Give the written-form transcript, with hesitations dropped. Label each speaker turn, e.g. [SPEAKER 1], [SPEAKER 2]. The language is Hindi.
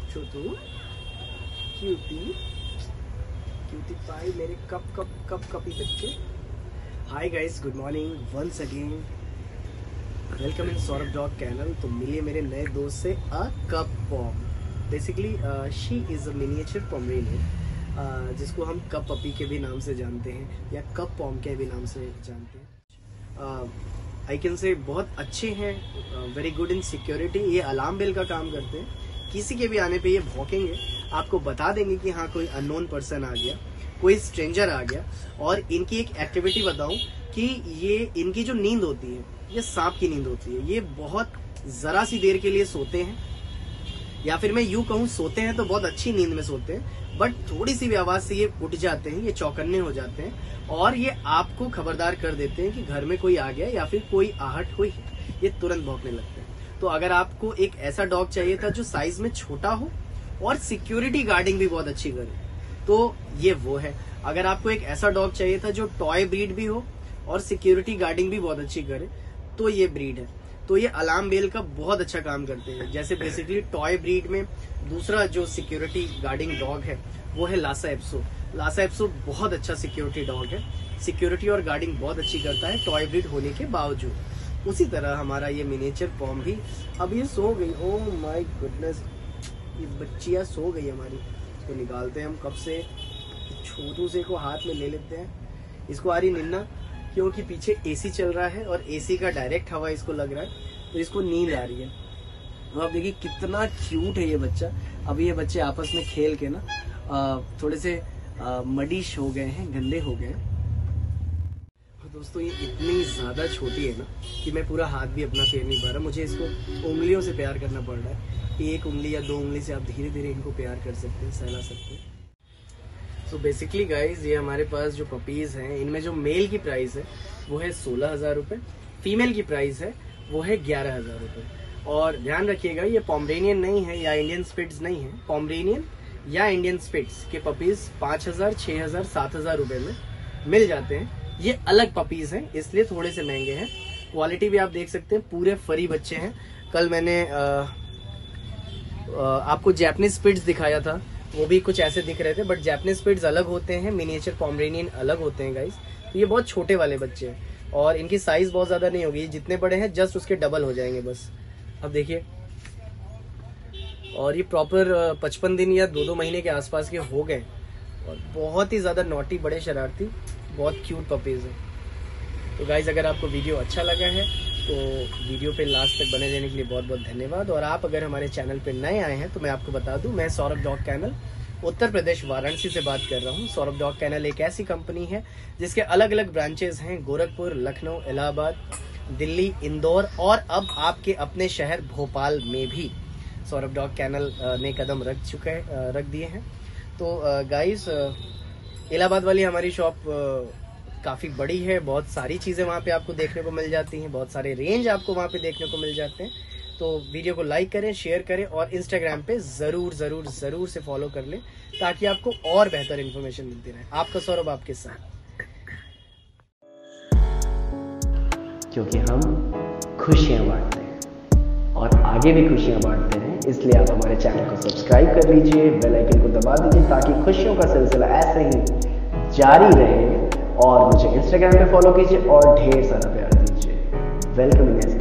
[SPEAKER 1] छोटू क्यूटी क्यूटी पाई मेरे कपी बच्चे। Hi guys, good morning once again, welcome in Saurabh dog kennel. तो मिलिए मेरे नए दोस्त से a cup pom. Basically she is a miniature Pomeranian जिसको हम कप पपी के भी नाम से जानते हैं या कप पॉम के भी नाम से जानते हैं। आई कैन से बहुत अच्छे हैं, वेरी गुड इन सिक्योरिटी। ये अलार्म बेल का काम करते हैं, किसी के भी आने पे ये भौंकेंगे, आपको बता देंगे कि हाँ कोई अननोन पर्सन आ गया, कोई स्ट्रेंजर आ गया। और इनकी एक एक्टिविटी बताऊं कि ये इनकी जो नींद होती है ये सांप की नींद होती है। ये बहुत जरा सी देर के लिए सोते हैं, या फिर मैं यूं कहूं सोते हैं तो बहुत अच्छी नींद में सोते हैं, बट थोड़ी सी भी आवाज से ये उठ जाते हैं, ये चौकन्ने हो जाते हैं और ये आपको खबरदार कर देते हैं कि घर में कोई आ गया या फिर कोई आहट हुई है, ये तुरंत भौंकने लगते हैं। तो अगर आपको एक ऐसा डॉग चाहिए था जो साइज में छोटा हो और सिक्योरिटी गार्डिंग भी बहुत अच्छी करे, तो ये वो है। अगर आपको एक ऐसा डॉग चाहिए था जो टॉय ब्रीड भी हो और सिक्योरिटी गार्डिंग भी बहुत अच्छी करे, तो ये ब्रीड है। तो ये अलार्म बेल का बहुत अच्छा काम करते हैं। जैसे बेसिकली टॉय ब्रीड में दूसरा जो सिक्योरिटी गार्डिंग डॉग है वो है लासा एप्सो। लासा एप्सो बहुत अच्छा सिक्योरिटी डॉग है, सिक्योरिटी और गार्डिंग बहुत अच्छी करता है टॉय ब्रीड होने के बावजूद। उसी तरह हमारा ये मिनिएचर पॉम भी अब ये सो गई। ओह माय गुडनेस, ये बच्चियां सो गई हमारी। इसको निकालते हैं हम कब से, छोटू से को हाथ में ले लेते हैं। इसको आ रही निन्ना क्योंकि पीछे एसी चल रहा है और एसी का डायरेक्ट हवा इसको लग रहा है, तो इसको नींद आ रही है। तो आप देखिए कितना क्यूट है ये बच्चा। अभी ये बच्चे आपस में खेल के ना थोड़े से मडीश हो गए हैं, गंदे हो गए हैं। दोस्तों ये इतनी ज्यादा छोटी है ना कि मैं पूरा हाथ भी अपना फेर नहीं पा रहा। मुझे इसको उंगलियों से प्यार करना पड़ रहा है। एक उंगली या दो उंगली से आप धीरे धीरे इनको प्यार कर सकते हैं, सहला सकते हैं। तो बेसिकली गाइज ये हमारे पास जो पपीज हैं इनमें जो मेल की प्राइस है वो है 16,000 रुपये, फीमेल की प्राइस है वो है 11,000 रुपये। और ध्यान रखिएगा ये पोमरेनियन नहीं है या इंडियन स्पिट्स नहीं है, पोमरेनियन या इंडियन स्पिट्स के पपीज 5,000, 6,000, 7,000 रुपये में मिल जाते हैं। ये अलग पपीज हैं इसलिए थोड़े से महंगे हैं। क्वालिटी भी आप देख सकते हैं, पूरे फरी बच्चे हैं। कल मैंने आपको जैपनीज स्पिट्स दिखाया था, वो भी कुछ ऐसे दिख रहे थे, बट जैपनीज स्पिट्स अलग होते हैं, मिनिएचर पोमरेनियन अलग होते हैं गाइस। तो ये बहुत छोटे वाले बच्चे हैं और इनकी साइज बहुत ज्यादा नहीं होगी, जितने बड़े हैं जस्ट उसके डबल हो जाएंगे बस। अब देखिए, और ये प्रॉपर 55 दिन या 2-2 महीने के आसपास के हो गए और बहुत ही ज्यादा नॉटी, बड़े शरारती, बहुत क्यूट पपीज है। तो गाइज अगर आपको वीडियो अच्छा लगा है तो वीडियो पे लास्ट तक बने रहने के लिए बहुत बहुत धन्यवाद। और आप अगर हमारे चैनल पे नए आए हैं तो मैं आपको बता दूं, मैं सौरभ डॉग कैनल उत्तर प्रदेश वाराणसी से बात कर रहा हूं। सौरभ डॉग कैनल एक ऐसी कंपनी है जिसके अलग अलग ब्रांचेस हैं, गोरखपुर, लखनऊ, इलाहाबाद, दिल्ली, इंदौर और अब आपके अपने शहर भोपाल में भी सौरभ डॉग कैनल ने कदम रख दिए हैं। तो गाइस इलाहाबाद वाली हमारी शॉप काफ़ी बड़ी है, बहुत सारी चीज़ें वहाँ पे आपको देखने को मिल जाती हैं, बहुत सारे रेंज आपको वहाँ पे देखने को मिल जाते हैं। तो वीडियो को लाइक करें, शेयर करें और इंस्टाग्राम पे ज़रूर से फॉलो कर लें ताकि आपको और बेहतर इन्फॉर्मेशन मिलती रहे। आपका सौरभ आपके साथ,
[SPEAKER 2] क्योंकि हम खुशियाँ बांटते हैं और आगे भी खुशियाँ बांटते हैं, इसलिए आप हमारे चैनल को सब्सक्राइब कर लीजिए, बेल आइकन को दबा दीजिए ताकि खुशियों का सिलसिला ऐसे ही जारी रहे। और मुझे इंस्टाग्राम पे फॉलो कीजिए और ढेर सारा प्यार दीजिए। Welcome in